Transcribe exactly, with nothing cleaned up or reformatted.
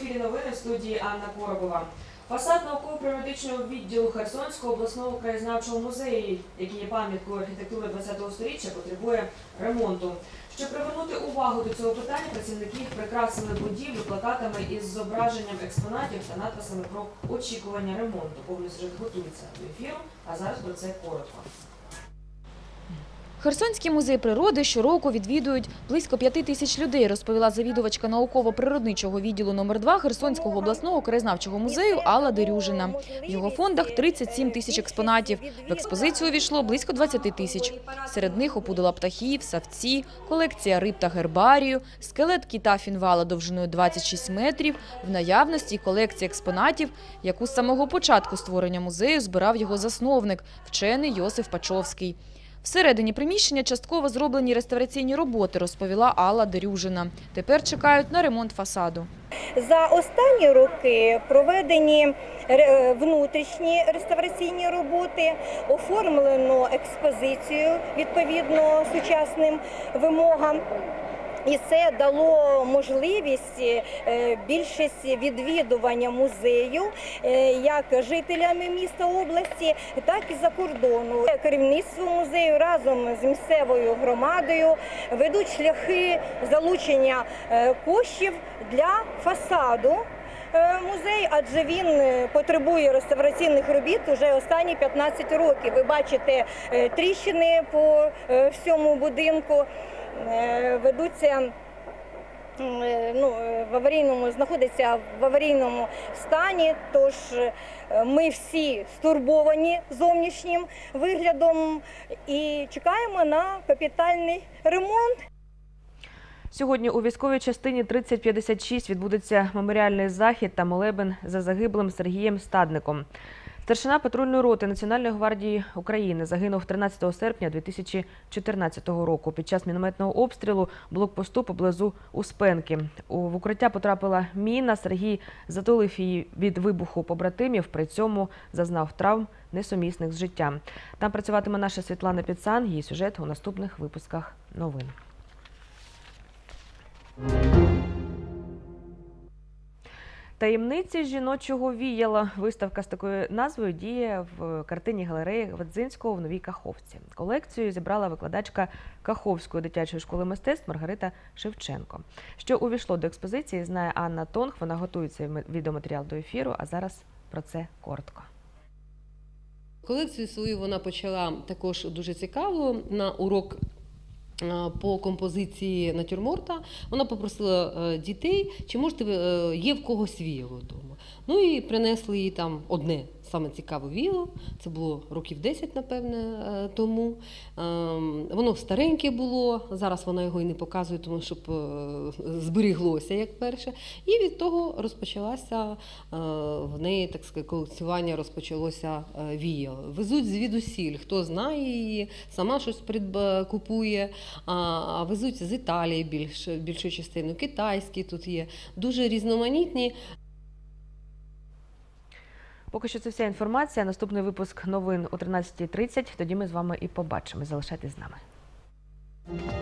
ефірі новини в студії Анна Коробова. Фасад науково-природничного відділу Херсонського обласного краєзнавчого музею, який є пам'яткою архітектури ХХ століття, потребує ремонту. Щоб привернути увагу до цього питання, працівники прикрасили будівлю плакатами із зображенням експонатів та надписами про очікування ремонту. Повний сюжет готується до ефіру, а зараз про це коротко. Херсонський музей природи щороку відвідують близько п'яти тисяч людей, розповіла завідувачка науково-природничого відділу номер два Херсонського обласного краєзнавчого музею Алла Дерюжина. В його фондах тридцять сім тисяч експонатів. В експозицію увійшло близько двадцяти тисяч. Серед них опудала птахів, савці, колекція риб та гербарію, скелет кита фінвала довжиною двадцять шість метрів, в наявності колекція експонатів, яку з самого початку створення музею збирав його засновник, вчений Йосиф Пачовський. Всередині приміщення частково зроблені реставраційні роботи, розповіла Алла Дерюжина. Тепер чекають на ремонт фасаду. За останні роки проведені внутрішні реставраційні роботи, оформлено експозицію відповідно сучасним вимогам. І це дало можливість більшості відвідування музею як жителями міста області, так і за кордону. Керівництво музею разом з місцевою громадою ведуть шляхи залучення коштів для фасаду музею, адже він потребує реставраційних робіт вже останні п'ятнадцять років. Ви бачите тріщини по всьому будинку. Ведуться, ну, в аварійному, знаходиться в аварійному стані, тож ми всі стурбовані зовнішнім виглядом і чекаємо на капітальний ремонт. Сьогодні у військовій частині тридцять п'ятдесят шість відбудеться меморіальний захід та молебен за загиблим Сергієм Стадником. Старшина патрульної роти Національної гвардії України загинув тринадцятого серпня дві тисячі чотирнадцятого року під час мінометного обстрілу блокпосту поблизу Успенки. В укриття потрапила міна, Сергій затулив її від вибуху побратимів, при цьому зазнав травм, несумісних з життям. Там працюватиме наша Світлана Підсан, її сюжет у наступних випусках новин. Таємниці жіночого віяла. Виставка з такою назвою діє в картині-галереї Гвадзинського в Новій Каховці. Колекцію зібрала викладачка Каховської дитячої школи мистецтв Маргарита Шевченко. Що увійшло до експозиції, знає Анна Тонг. Вона готує цей відеоматеріал до ефіру, а зараз про це коротко. Колекцію свою вона почала також дуже цікаво на урок по композиції натюрморта. Вона попросила дітей, чи можете, є в когось віяло вдома. Ну і принесли їй там одне саме цікаве віяло. Це було років десять, напевне, тому. Воно стареньке було, зараз вона його і не показує, тому щоб зберіглося, як перше. І від того розпочалося в неї, так сказати, колекціювання розпочалося віяло. Везуть звідусіль, хто знає її, сама щось купує. А везуть з Італії більш, більшу частину, китайські тут є, дуже різноманітні. Поки що це вся інформація. Наступний випуск новин о тринадцятій тридцять. Тоді ми з вами і побачимо. Залишайтесь з нами.